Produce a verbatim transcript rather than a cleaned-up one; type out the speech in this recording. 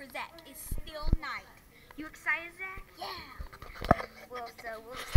for Zach. It's still night. You excited, Zach? Yeah. Well, so we'll